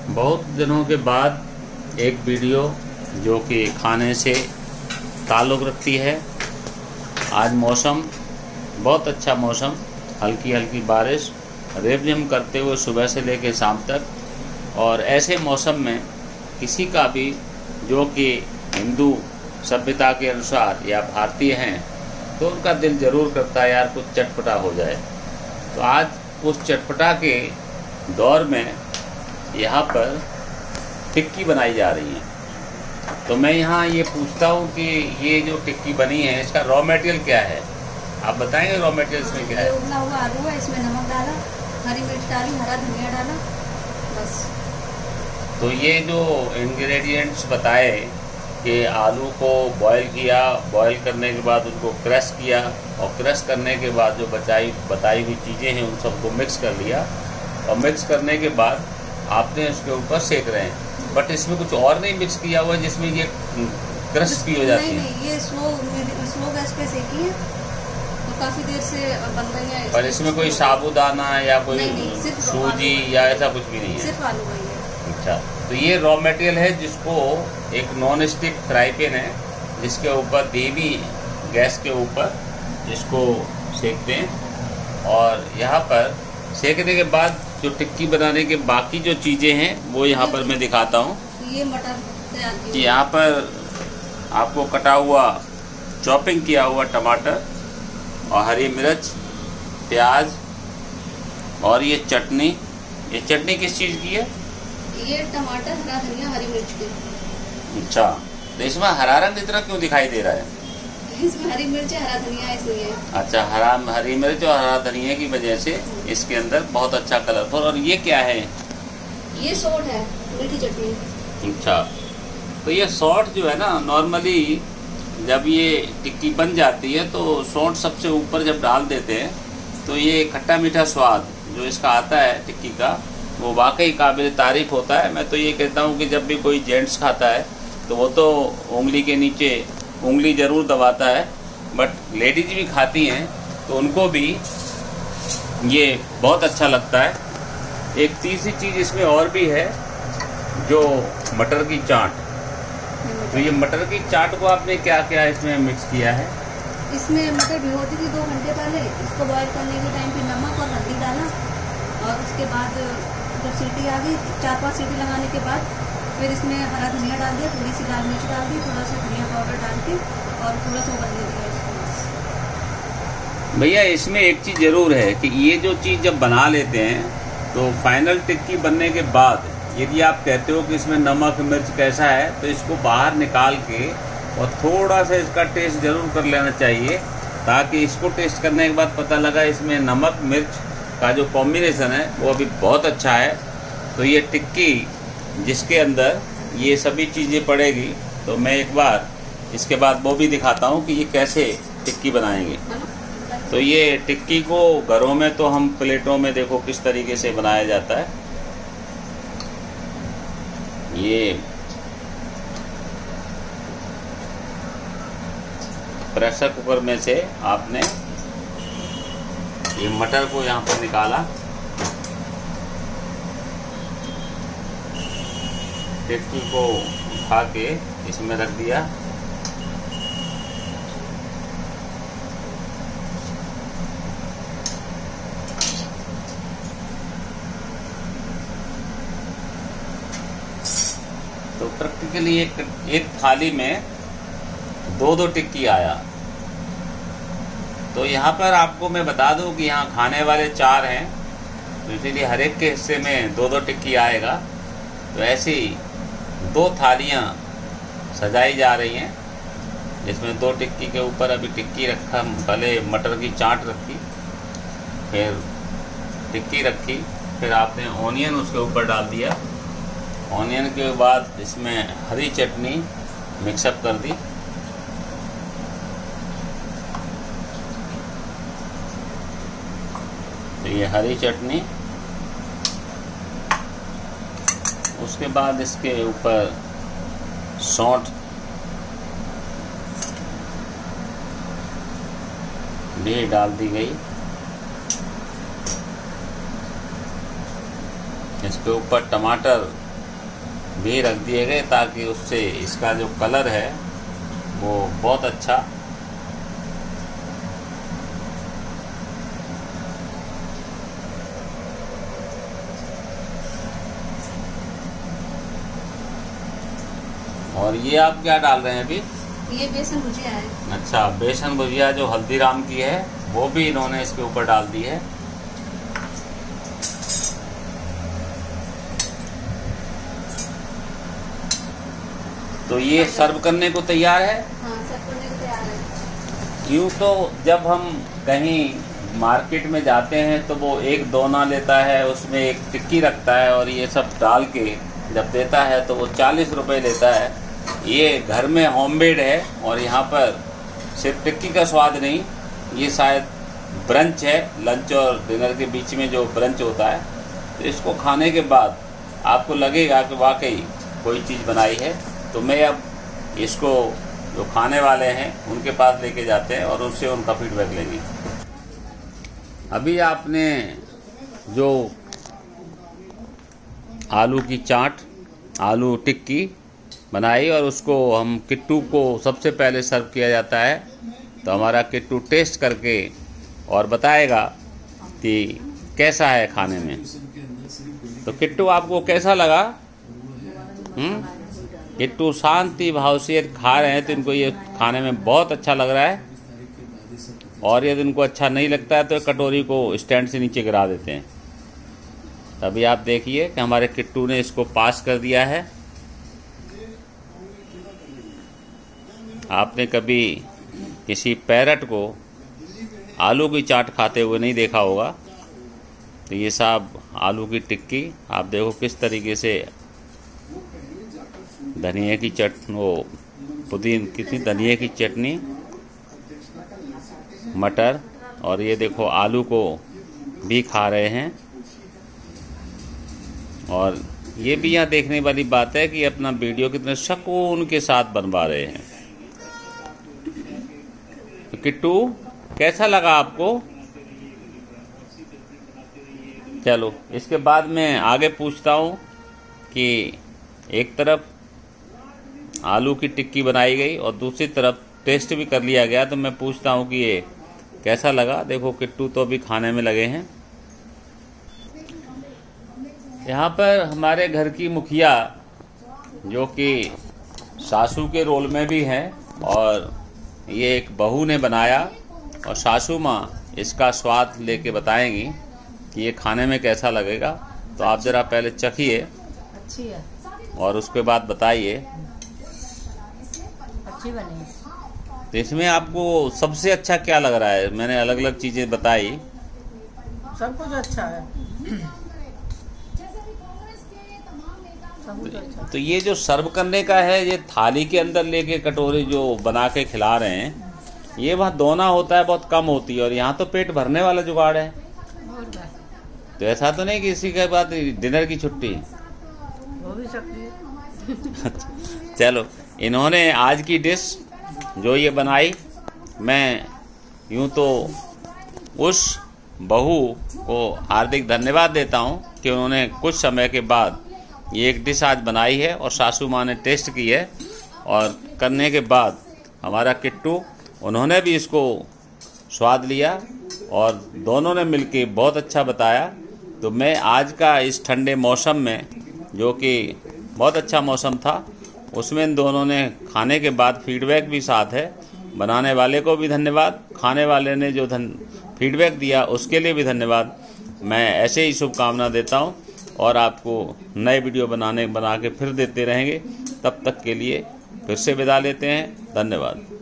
बहुत दिनों के बाद एक वीडियो जो कि खाने से ताल्लुक़ रखती है। आज मौसम बहुत अच्छा मौसम, हल्की हल्की बारिश रिमझिम करते हुए सुबह से लेकर शाम तक। और ऐसे मौसम में किसी का भी जो कि हिंदू सभ्यता के अनुसार या भारतीय हैं तो उनका दिल ज़रूर करता है यार कुछ चटपटा हो जाए। तो आज उस चटपटा के दौर में यहाँ पर टिक्की बनाई जा रही है। तो मैं यहाँ ये पूछता हूँ कि ये जो टिक्की बनी है इसका रॉ मटेरियल क्या है, आप बताएंगे रॉ मटेरियल इसमें क्या है? उबला हुआ आलू है, इसमें नमक डाला, हरी मिर्च डाली, हरा धनिया डाला, बस। तो ये जो इंग्रेडिएंट्स बताए कि आलू को बॉईल किया, बॉईल करने के बाद उनको क्रश किया और क्रश करने के बाद जो बताई हुई चीज़ें हैं उन सबको मिक्स कर लिया और मिक्स करने के बाद आपने उसके ऊपर सेक रहे हैं। बट इसमें कुछ और नहीं मिक्स किया हुआ है जिसमें ये क्रश भी हो जाती है? नहीं, ये स्लो गैस पे सेकी है तो काफ़ी देर से बन रही है। पर इसमें कोई साबूदाना या कोई सूजी या ऐसा कुछ भी नहीं है? सिर्फ आलू वही है। अच्छा, तो ये रॉ मटेरियल है जिसको एक नॉन स्टिक फ्राई पैन है जिसके ऊपर धीमी गैस के ऊपर इसको सेकते हैं। और यहाँ पर सेकने के बाद जो टिक्की बनाने के बाकी जो चीज़ें हैं वो यहाँ पर मैं दिखाता हूँ। ये मटर तैयार कि यहाँ पर आपको कटा हुआ चॉपिंग किया हुआ टमाटर और हरी मिर्च, प्याज और ये चटनी किस चीज़ की है? ये टमाटर, हरा धनिया, हरी मिर्च की। अच्छा, तो इसमें हरा रंग इतना क्यों दिखाई दे रहा है? इसमें हरी मिर्च है, हरा धनिया है इसलिए। अच्छा, हरी मिर्च और हरा धनिया की वजह से इसके अंदर बहुत अच्छा कलरफुल। और ये क्या है? ये सौंठ है, मीठी चटनी। अच्छा, तो ये सौंठ जो है ना, नॉर्मली जब ये टिक्की बन जाती है तो सौंठ सबसे ऊपर जब डाल देते हैं तो ये खट्टा मीठा स्वाद जो इसका आता है टिक्की का वो वाकई काबिल तारीफ़ होता है। मैं तो ये कहता हूँ कि जब भी कोई जेंट्स खाता है तो वो तो उंगली के नीचे उंगली ज़रूर दबाता है, बट लेडीज भी खाती हैं तो उनको भी ये बहुत अच्छा लगता है। एक तीसरी चीज़ इसमें और भी है जो मटर की चाट। तो ये मटर की चाट को आपने क्या क्या इसमें मिक्स किया है? इसमें मटर भिगोती थी 2 घंटे पहले, इसको बॉईल करने के टाइम पे नमक और हल्दी डाला और उसके बाद जब सीटी आ गई 4-5 सीटी लगाने के बाद फिर इसमें हरा धनिया डाल दिया, थोड़ी सी लाल मिर्च डाल दी, थोड़ा सा धनिया पाउडर डाल के और थोड़ा सा उबलने दिया इसको। भैया इसमें एक चीज़ ज़रूर है कि ये जो चीज़ जब बना लेते हैं तो फाइनल टिक्की बनने के बाद यदि आप कहते हो कि इसमें नमक मिर्च कैसा है तो इसको बाहर निकाल के और थोड़ा सा इसका टेस्ट ज़रूर कर लेना चाहिए ताकि इसको टेस्ट करने के बाद पता लगा इसमें नमक मिर्च का जो कॉम्बिनेशन है वो अभी बहुत अच्छा है। तो ये टिक्की जिसके अंदर ये सभी चीज़ें पड़ेगी तो मैं एक बार इसके बाद वो भी दिखाता हूँ कि ये कैसे टिक्की बनाएंगे। तो ये टिक्की को घरों में तो हम प्लेटों में देखो किस तरीके से बनाया जाता है। ये प्रेशर कुकर में से आपने ये मटर को यहाँ पर निकाला, टिक्की को उठा के इसमें रख दिया, तो प्रैक्टिकली एक थाली में 2-2 टिक्की आया। तो यहाँ पर आपको मैं बता दूँ कि यहाँ खाने वाले 4 हैं तो इसीलिए हर एक के हिस्से में 2-2 टिक्की आएगा। तो ऐसी 2 थालियाँ सजाई जा रही हैं जिसमें 2 टिक्की के ऊपर अभी टिक्की रखा, पहले मटर की चाट रखी, फिर टिक्की रखी, फिर आपने ऑनियन उसके ऊपर डाल दिया, ऑनियन के बाद इसमें हरी चटनी मिक्सअप कर दी, तो ये हरी चटनी, उसके बाद इसके ऊपर सौंठ भी डाल दी गई, इसके ऊपर टमाटर भी रख दिए गए ताकि उससे इसका जो कलर है वो बहुत अच्छा और ये आप क्या डाल रहे हैं अभी? ये बेसन भुजिया है। अच्छा, बेसन भुजिया जो हल्दीराम की है वो भी इन्होंने इसके ऊपर डाल दी है। तो ये सर्व करने को तैयार है। हाँ, सर्व करने को तैयार है। यूँ तो जब हम कहीं मार्केट में जाते हैं तो वो एक दोना लेता है, उसमें एक टिक्की रखता है और ये सब डाल के जब देता है तो वो 40 रुपये लेता है। ये घर में होममेड है और यहाँ पर सिर्फ टिक्की का स्वाद नहीं, ये शायद ब्रंच है, लंच और डिनर के बीच में जो ब्रंच होता है। तो इसको खाने के बाद आपको लगेगा कि वाकई कोई चीज़ बनाई है। तो मैं अब इसको जो खाने वाले हैं उनके पास लेके जाते हैं और उससे उनका फीडबैक लेंगे। अभी आपने जो आलू की चाट, आलू टिक्की बनाई और उसको हम किट्टू को सबसे पहले सर्व किया जाता है। तो हमारा किट्टू टेस्ट करके और बताएगा कि कैसा है खाने में। तो किट्टू आपको कैसा लगा? किट्टू शांति भाव से खा रहे हैं तो इनको ये खाने में बहुत अच्छा लग रहा है। और यदि इनको अच्छा नहीं लगता है तो कटोरी को स्टैंड से नीचे गिरा देते हैं। तभी आप देखिए कि हमारे किट्टू ने इसको पास कर दिया है। आपने कभी किसी पैरट को आलू की चाट खाते हुए नहीं देखा होगा। तो ये साहब आलू की टिक्की आप देखो किस तरीके से धनिया की चटनी, वो पुदीन कितनी धनिया की चटनी, मटर, और ये देखो आलू को भी खा रहे हैं। और ये भी यहाँ देखने वाली बात है कि अपना वीडियो कितने सुकून के साथ बनवा रहे हैं। तो किट्टू कैसा लगा आपको? चलो इसके बाद मैं आगे पूछता हूँ कि एक तरफ आलू की टिक्की बनाई गई और दूसरी तरफ टेस्ट भी कर लिया गया। तो मैं पूछता हूँ कि ये कैसा लगा। देखो किट्टू तो अभी खाने में लगे हैं। यहाँ पर हमारे घर की मुखिया जो कि सासू के रोल में भी हैं और ये एक बहू ने बनाया और सासू माँ इसका स्वाद लेके बताएंगी कि ये खाने में कैसा लगेगा। तो आप ज़रा पहले चखिए, अच्छी है, और उसके बाद बताइए। अच्छी बनी। तो इसमें आपको सबसे अच्छा क्या लग रहा है? मैंने अलग अलग चीज़ें बताई, सब कुछ अच्छा है। सब कुछ अच्छा। तो ये जो सर्व करने का है, ये थाली के अंदर लेके कटोरी जो बना के खिला रहे हैं, ये वहाँ दोना होता है, बहुत कम होती है, और यहाँ तो पेट भरने वाला जुगाड़ है। तो ऐसा तो नहीं कि इसी के बाद डिनर की छुट्टी हो भी सकती है। चलो, इन्होंने आज की डिश जो ये बनाई, मैं यूँ तो उस बहू को हार्दिक धन्यवाद देता हूँ कि उन्होंने कुछ समय के बाद ये एक डिश आज बनाई है और सासू माँ ने टेस्ट की है। और करने के बाद हमारा किट्टू, उन्होंने भी इसको स्वाद लिया और दोनों ने मिलके बहुत अच्छा बताया। तो मैं आज का इस ठंडे मौसम में, जो कि बहुत अच्छा मौसम था, उसमें इन दोनों ने खाने के बाद फीडबैक भी साथ है। बनाने वाले को भी धन्यवाद, खाने वाले ने जो फीडबैक दिया उसके लिए भी धन्यवाद। मैं ऐसे ही शुभकामना देता हूँ और आपको नए वीडियो बना के फिर देते रहेंगे। तब तक के लिए फिर से विदा लेते हैं। धन्यवाद।